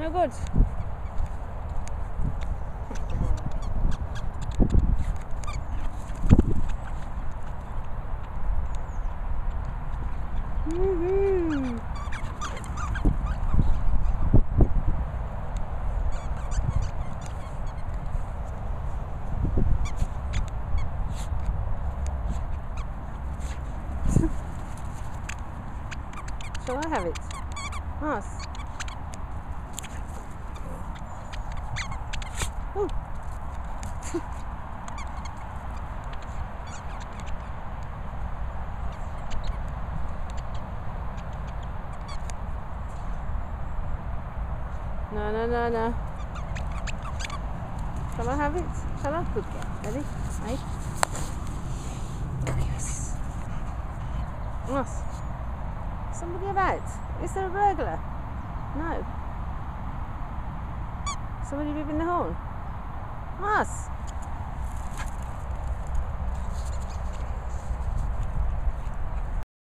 No good. Woohoo! Shall I have it? Nice. Oh. No, no, no, no. Shall I have it? Shall I? Good girl. Ready? Right? Yes. Nice. Somebody about? Is there a burglar? No. Somebody beeping the horn? Nice.